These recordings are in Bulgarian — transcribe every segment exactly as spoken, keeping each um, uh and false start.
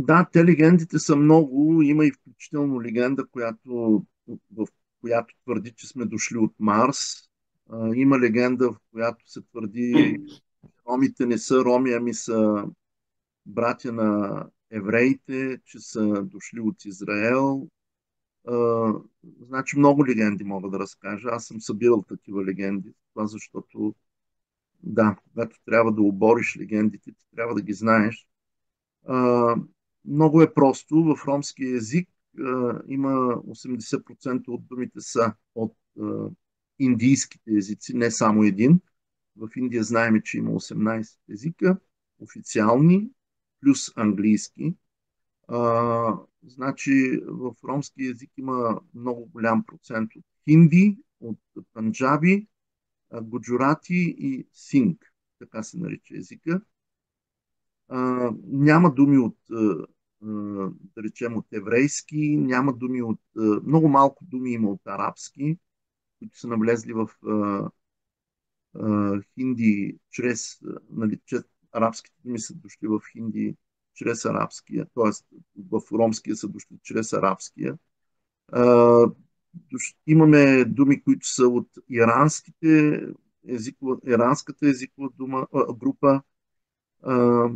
Да, те легендите са много. Има и включително легенда, която, в която твърди, че сме дошли от Марс. А, има легенда, в която се твърди, ромите не са роми, ами са братя на евреите, че са дошли от Израел. А, значи много легенди мога да разкажа. Аз съм събирал такива легенди. Това защото, да, когато трябва да обориш легендите, ти трябва да ги знаеш. А, много е просто. В ромския език а, има осемдесет процента от думите са от а, индийските езици, не само един. В Индия знаем, че има осемнайсет езика, официални, плюс английски. А, значи в ромски език има много голям процент от хинди, от панджаби, а, гуджурати и синг, така се нарича езика. А, няма думи от, а, а, да речем, от еврейски, няма думи от, а, много малко думи има от арабски, които са навлезли в а, а, хинди чрез, а, нали, че арабските думи са дошли в хинди чрез арабския, т.е. в ромския са дошли чрез арабския. А, дош- имаме думи, които са от иранските езикова, иранската езикова дума, а, група. А,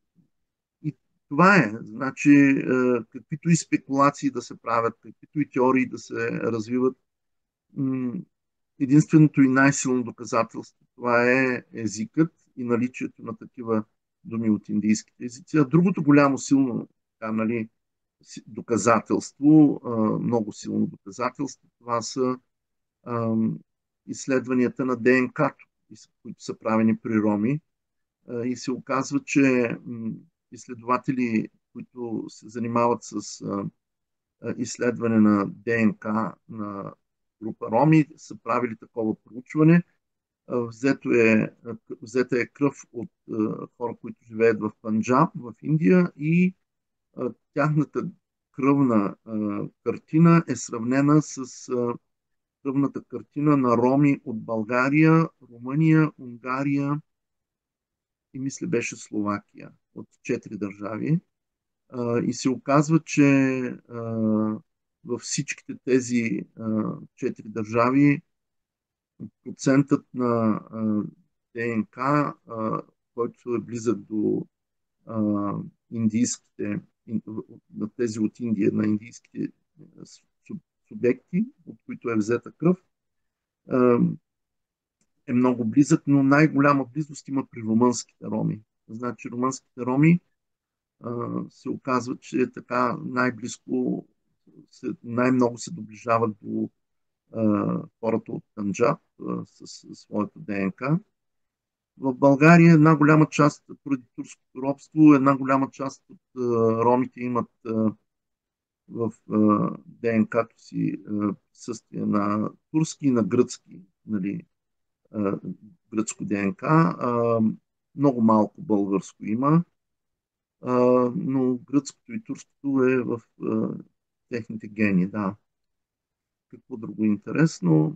И това е. Значи, е, каквито и спекулации да се правят, каквито и теории да се развиват, м, единственото и най-силно доказателство това е езикът и наличието на такива думи от индийските езици. А другото голямо силно така, нали, си- доказателство, а, много силно доказателство, това са ам, изследванията на ДНК-то, които са правени при роми. А, И се оказва, че м, изследователи, които се занимават с а, а, изследване на ДНК на група роми, са правили такова проучване. А, Взето е, а, взета е кръв от а, хора, които живеят в Панджаб, в Индия и а, тяхната кръвна а, картина е сравнена с а, кръвната картина на роми от България, Румъния, Унгария и мисля беше Словакия, от четири държави. А, и се оказва, че а, във всичките тези а, четири държави процентът на а, ДНК, а, който е близък до а, индийските, ин- на тези от Индия, на индийските су- субекти, от които е взета кръв, а, е много близък, но най-голяма близост има при румънските роми. Значи румънските роми а, се оказва, че е така най-близко, се, най-много се доближават до а, хората от Панджаб а, с, с своята ДНК. В България една голяма част, поради турското робство, една голяма част от а, ромите имат а, в а, ДНК-то си а, присъствие на турски и на гръцки, нали, а, гръцко ДНК. А, много малко българско има. А, но гръцкото и турското е в а, техните гени, да. Какво друго интересно?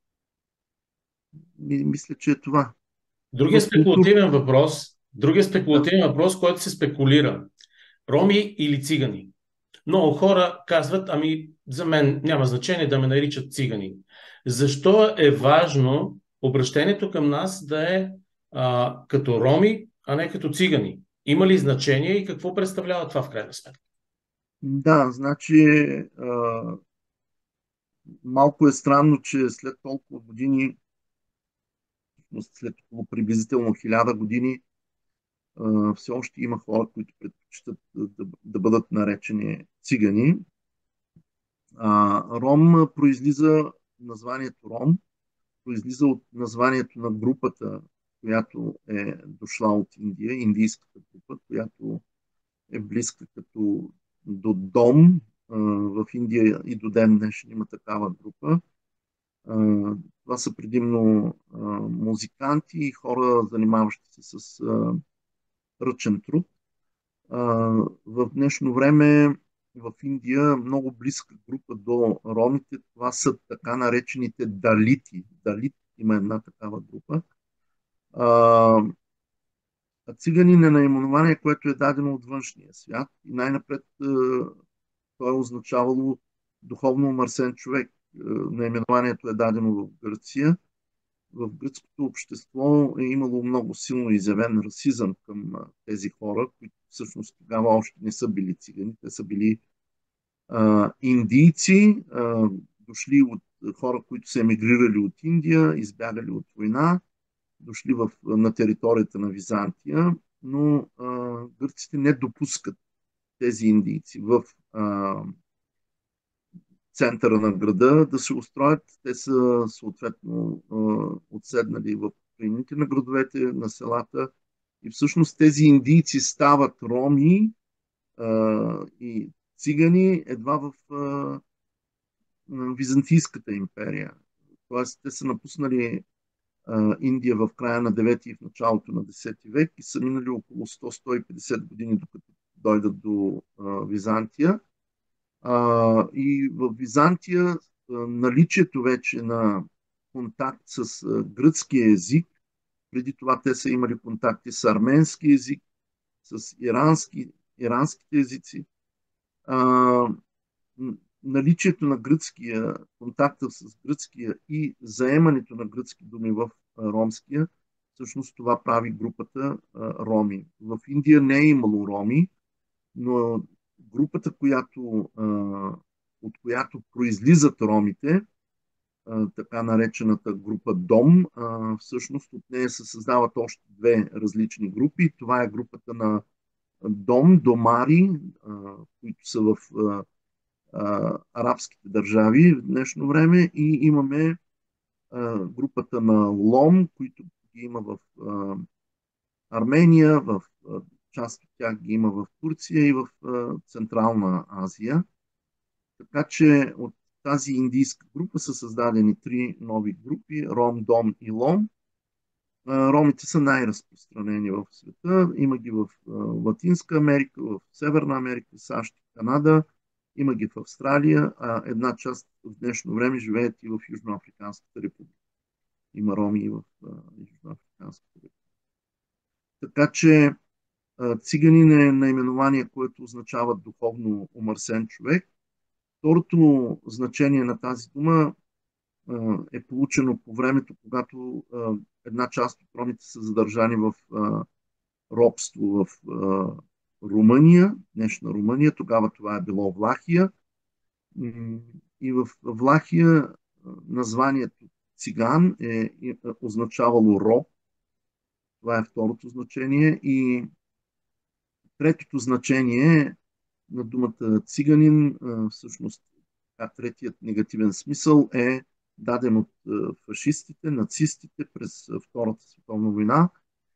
Ми, мисля, че е това. Другия В култура. спекулативен въпрос, другия Да. спекулативен въпрос, който се спекулира. Роми или цигани? Много хора казват, ами за мен няма значение да ме наричат цигани. Защо е важно обращението към нас да е а, като роми, а не като цигани? Има ли значение и какво представлява това в крайна сметка? Да, значи а, малко е странно, че след толкова години, след около приблизително хиляда години, а, все още има хора, които предпочитат да, да, да бъдат наречени цигани. А, Ром произлиза, названието Ром произлиза от названието на групата, която е дошла от Индия, индийската група, която е близка като до дом. В Индия и до ден днешен има такава група. Това са предимно музиканти и хора, занимаващи се с ръчен труд. В днешно време в Индия много близка група до ромите, това са така наречените далити. Далит има една такава група. А циганин е наименование, което е дадено от външния свят и най-напред е, то е означавало духовно омърсен човек. Е, Наименованието е дадено в Гърция. В гръцкото общество е имало много силно изявен расизъм към а, тези хора, които всъщност тогава още не са били цигани. Те са били а, индийци, а, дошли от хора, които са емигрирали от Индия, избягали от война, дошли в, на територията на Византия, но а, гърците не допускат тези индийци в а, центъра на града да се устроят. Те са съответно а, отседнали в планините на градовете, на селата и всъщност тези индийци стават роми а, и цигани едва в а, Византийската империя. Тоест, те са напуснали а, Индия в края на девети и в началото на десети век и са минали около сто до сто и петдесет години, докато дойдат до а, Византия. А, и в Византия а, наличието вече на контакт с а, гръцки език, преди това те са имали контакти с арменски език, с ирански, иранските езици. А, наличието на гръцкия, контакта с гръцкия и заемането на гръцки думи в ромския, всъщност това прави групата роми. В Индия не е имало роми, но групата, която, от която произлизат ромите, така наречената група Дом, всъщност от нея се създават още две различни групи. Това е групата на Дом, Домари, които са в а, арабските държави в днешно време и имаме а, групата на Лом, които ги има в а, Армения, в а, част от тях ги има в Турция и в а, Централна Азия. Така че от тази индийска група са създадени три нови групи: Ром, Дом и Лом. А, ромите са най-разпространени в света. Има ги в а, Латинска Америка, в Северна Америка, САЩ, Канада. Има ги в Австралия, а една част в днешно време живеят и в Южноафриканската република. Има роми и в а, Южноафриканската република. Така че а, циганин е наименование, което означава духовно омърсен човек. Второто значение на тази дума а, е получено по времето, когато а, една част от ромите са задържани в а, робство в а, Румъния, днешна Румъния. Тогава това е било Влахия. И в Влахия названието циган е означавало роб. Това е второто значение. И третото значение на думата циганин, всъщност третият негативен смисъл е даден от фашистите, нацистите през Втората световна война.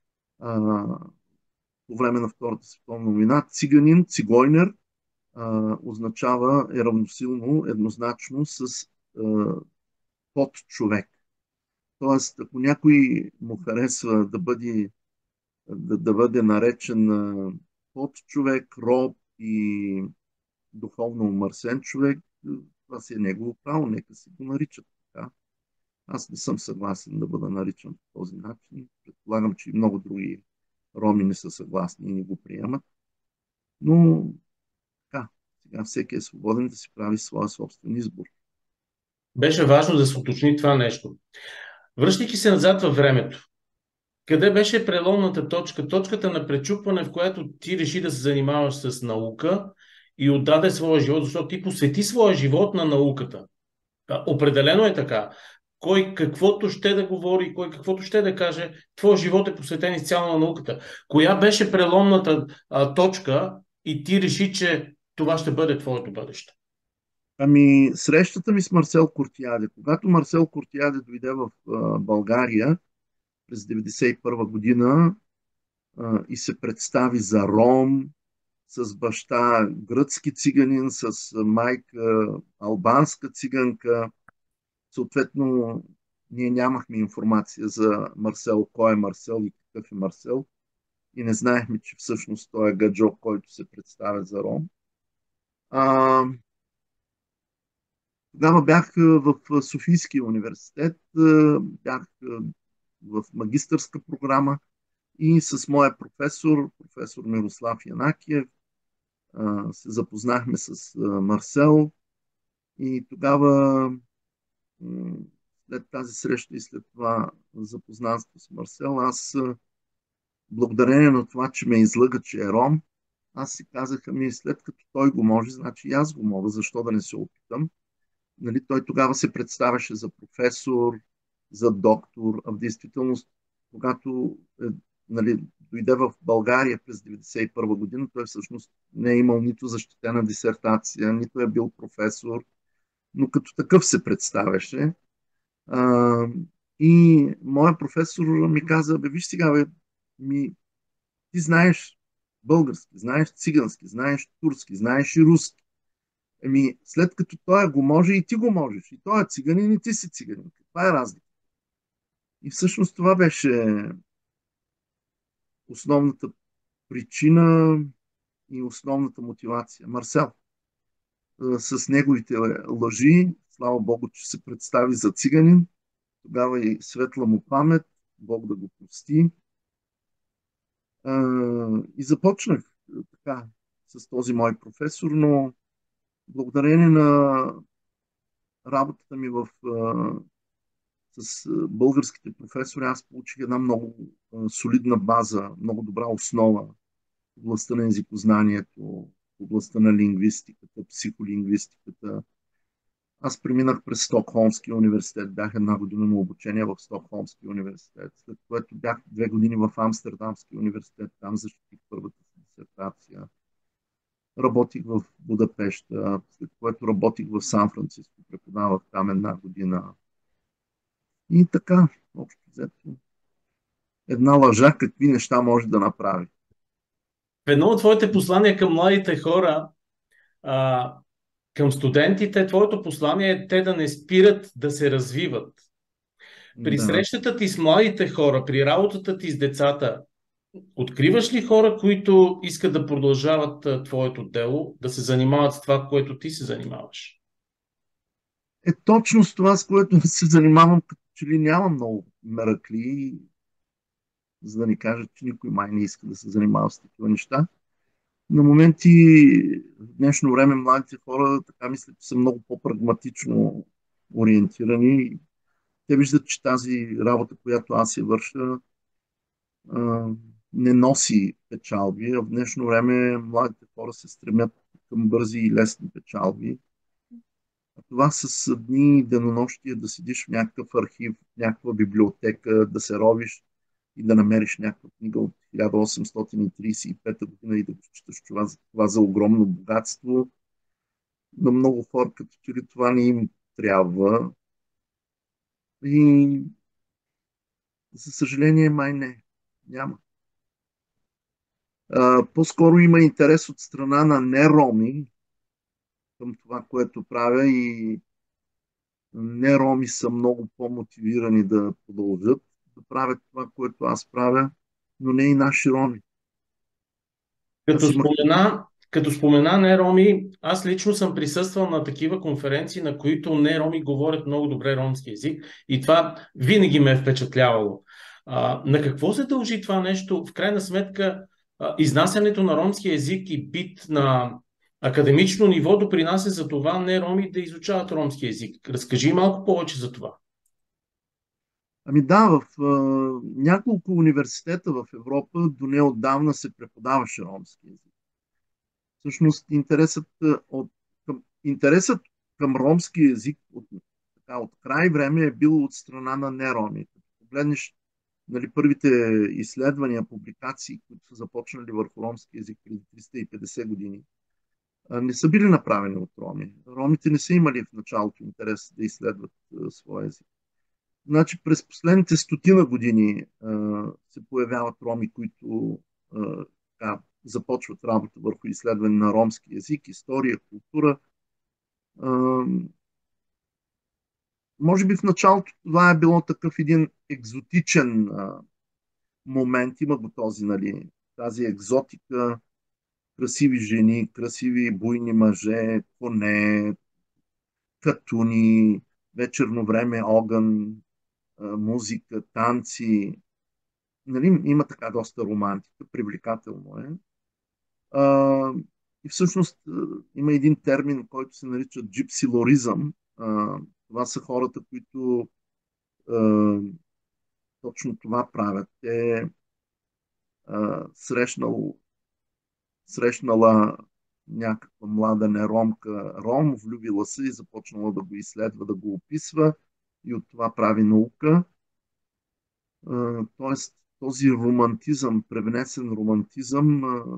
По време на Втората световна война циганин, цигойнер, а, означава, е равносилно, еднозначно с а, под човек. Тоест, ако някой му харесва да бъде, да, да бъде наречен а, под човек, роб и духовно умърсен човек, това си е негово право, нека си го наричат така. Аз не съм съгласен да бъда наричан по този начин. Предполагам, че и много други роми не са съгласни и не го приемат. Но така, сега всеки е свободен да си прави своя собствен избор. Беше важно да се уточни това нещо. Връщайки се назад във времето, къде беше преломната точка, точката на пречупване, в която ти реши да се занимаваш с наука и отдаде своя живот, защото ти посвети своя живот на науката. А, определено е така. Кой каквото ще да говори, кой каквото ще да каже, твой живот е посветен изцяло на науката. Коя беше преломната а, точка и ти реши, че това ще бъде твоето бъдеще? Ами, срещата ми с Марсел Куртиаде. Когато Марсел Куртиаде дойде в а, България през деветдесет и първа година а, и се представи за ром, с баща гръцки циганин, с майка албанска циганка, съответно ние нямахме информация за Марсел, кой е Марсел и какъв е Марсел. И не знаехме, че всъщност той е гаджо, който се представя за ром. А, Тогава бях в Софийския университет, бях в магистърска програма И с моя професор, професор Мирослав Янакиев, а, се запознахме с а, Марсел и тогава, м, след тази среща и след това запознанство с Марсел, аз а, благодарение на това, че ме излъга, че е ром, аз си казах, ами след като той го може, значи и аз го мога, защо да не се опитам? Нали, той тогава се представяше за професор, за доктор, а в действителност, когато е, нали, дойде в България през деветдесет и първа година, той всъщност не е имал нито защитена дисертация, нито е бил професор, но като такъв се представяше. А, и моя професор ми каза, бе, виж сега, бе, ми, ти знаеш български, знаеш цигански, знаеш турски, знаеш и руски. Еми, след като той го може, и ти го можеш. И той е циганин, и ти си циганин. Каква е разлика? И всъщност това беше основната причина и основната мотивация. Марсел, с неговите лъжи, слава Богу, че се представи за циганин, тогава и светла му памет, Бог да го прости. И започнах така с този мой професор, но благодарение на работата ми в с българските професори аз получих една много солидна база, много добра основа в областта на езикознанието, в областта на лингвистиката, психолингвистиката. Аз преминах през Стокхолмския университет, бях една година на обучение в Стокхолмския университет, след което бях две години в Амстердамския университет, там защитих първата си дисертация. Работих в Будапешта, след което работих в Сан-Франциско, преподавах там една година. И така, общо взето, една лъжа какви неща може да направи. В едно от твоите послания към младите хора, а, към студентите, твоето послание е те да не спират да се развиват. При Да. срещата ти с младите хора, при работата ти с децата, откриваш ли хора, които искат да продължават а, твоето дело, да се занимават с това, което ти се занимаваш? Е точно с това, с което се занимавам, като че ли няма много меракли, за да ни кажат, че никой май не иска да се занимава с такива неща. На моменти в днешно време младите хора така мислят, че са много по-прагматично ориентирани. Те виждат, че тази работа, която аз я върша, а, не носи печалби, а в днешно време младите хора се стремят към бързи и лесни печалби. А това с дни и денонощия да седиш в някакъв архив, в някаква библиотека, да се ровиш и да намериш някаква книга от хиляда осемстотин тридесет и пета година и да го считаш това, това за огромно богатство. На много хора като че ли това не им трябва. И за съжаление май не. Няма. А, по-скоро има интерес от страна на нероми към това, което правя и нероми са много по-мотивирани да продължат да правят това, което аз правя, но не и наши роми. Като Аз имах... спомена, като спомена нероми, аз лично съм присъствал на такива конференции, на които нероми говорят много добре ромски език и това винаги ме е впечатлявало. А, на какво се дължи това нещо? В крайна сметка, а, изнасянето на ромски език и бит на академично ниво допринася за това нероми да изучават ромски език. Разкажи малко повече за това. Ами да, в а, няколко университета в Европа до неотдавна се преподаваше ромски език. Всъщност интересът, а, от, към, интересът към ромски език от, така, от край време е бил от страна на нероми. Като погледнеш нали, първите изследвания, публикации, които са започнали върху ромски език преди триста и петдесет години, не са били направени от роми. Ромите не са имали в началото интерес да изследват своя език. Значи през последните стотина години а, се появяват роми, които а, така, започват работа върху изследване на ромски език, история, култура. А, може би в началото това е било такъв един екзотичен а, момент. Има го този, нали, тази екзотика, красиви жени, красиви буйни мъже, коне, катуни, вечерно време огън, а, музика, танци. нали, има така доста романтика, привлекателно е. А, и всъщност а, има един термин, който се нарича джипсилоризъм. А, това са хората, които а, точно това правят. Те а, срещнал, срещнала някаква млада неромка ром, влюбила се и започнала да го изследва, да го описва и от това прави наука. А, тоест, този романтизъм, превнесен романтизъм, а,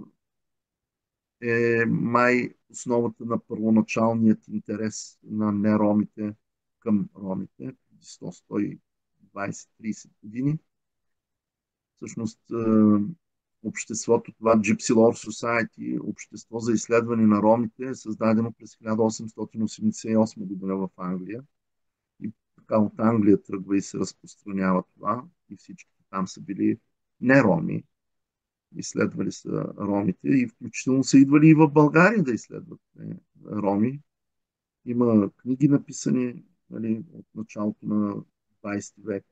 е май основата на първоначалният интерес на неромите към ромите преди сто, сто и двайсет, трийсет години. Всъщност, е, обществото, това Gypsy Lore Society, общество за изследване на ромите, е създадено през хиляда осемстотин осемдесет и осма година в Англия. И така от Англия тръгва и се разпространява това. И всички там са били не роми, изследвали са ромите и включително са идвали и в България да изследват е, роми. Има книги написани, нали, от началото на двайсети век.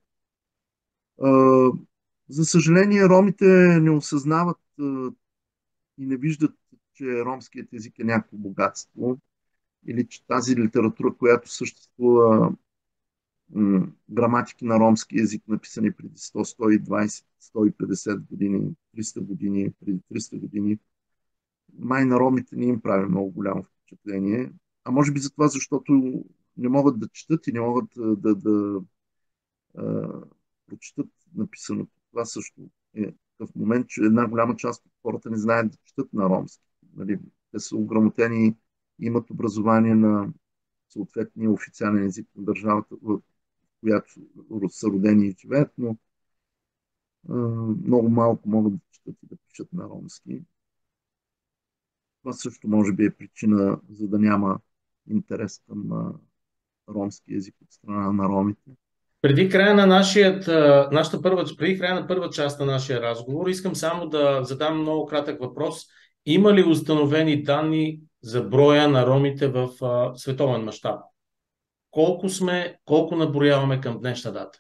А, за съжаление, ромите не осъзнават а, и не виждат, че ромският език е някакво богатство или че тази литература, която съществува, м, граматики на ромски език, написани преди сто, сто и двайсет, сто и петдесет години, триста години, преди триста години, май на ромите не им прави много голямо впечатление. А може би за това, защото не могат да четат и не могат да, да, да а, прочитат написаното. Това също е в момент, че една голяма част от хората не знаят да четат на ромски. Нали? Те са ограмотени, имат образование на съответния официален език на държавата, в която са родени и живеят, но а, много малко могат да четат и да пишат на ромски. Това също може би е причина, за да няма интерес към а, ромски език от страна на ромите. Преди края на нашият, а, нашата първа, преди края на първа част на нашия разговор, искам само да задам много кратък въпрос. Има ли установени данни за броя на ромите в а, световен мащаб? Колко сме, колко наброяваме към днешна дата?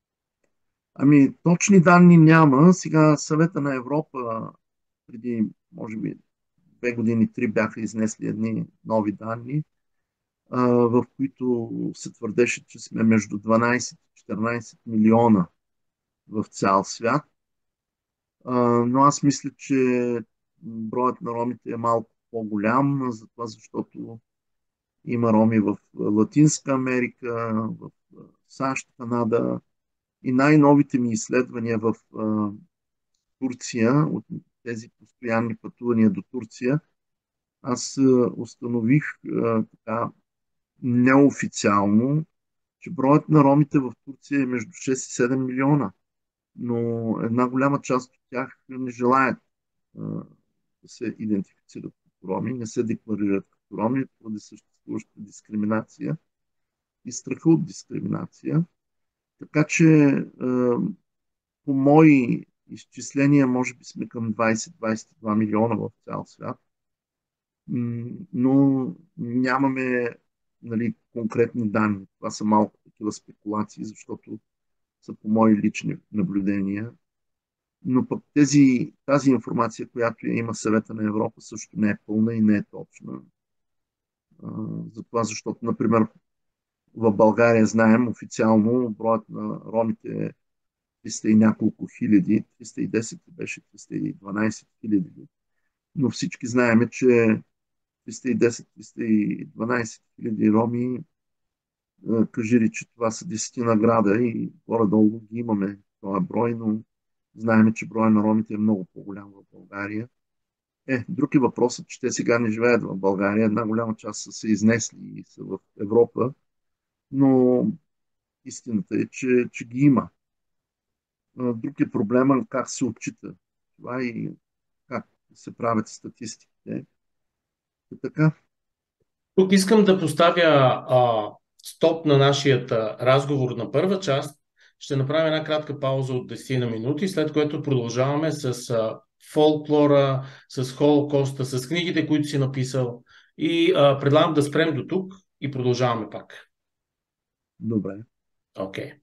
Ами, точни данни няма. Сега Съвета на Европа преди, може би, две години, три бяха изнесли едни нови данни, а, в които се твърдеше, че сме между дванайсет и четиринайсет милиона в цял свят. А, но аз мисля, че броят на ромите е малко по-голям, затова защото има роми в Латинска Америка, в САЩ, Канада и най-новите ми изследвания в а, Турция, от тези постоянни пътувания до Турция, аз а, установих а, така неофициално, че броят на ромите в Турция е между шест и седем милиона, но една голяма част от тях не желаят а, да се идентифицират като роми, не се декларират като роми поради съществуваща дискриминация и страха от дискриминация. Така че а, по мои изчисления, може би сме към двайсет до двайсет и два милиона в цял свят, но нямаме, нали, конкретни данни. Това са малко такива спекулации, защото са по мои лични наблюдения. Но пък тези, тази информация, която я има Съвета на Европа, също не е пълна и не е точна. Затова, защото, например, в България знаем официално броят на ромите е триста и няколко хиляди, триста и десет беше триста и дванайсет хиляди. Но всички знаем, че триста и десет до триста и дванайсет хиляди роми, кажи ли, че това са десетина града и горе-долу ги имаме този брой, но знаем, че броя на ромите е много по-голям в България. Е, друг е въпросът, че те сега не живеят в България. Една голяма част са се изнесли и са в Европа, но истината е, че, че ги има. Друг е проблема как се отчита това и как се правят статистиките. И така, Тук искам да поставя а, стоп на нашия разговор на първа част. Ще направим една кратка пауза от десет на минути, след което продължаваме с а, фолклора, с Холокоста, с книгите, които си написал. И а, предлагам да спрем до тук и продължаваме пак. добре. Окей. Okay.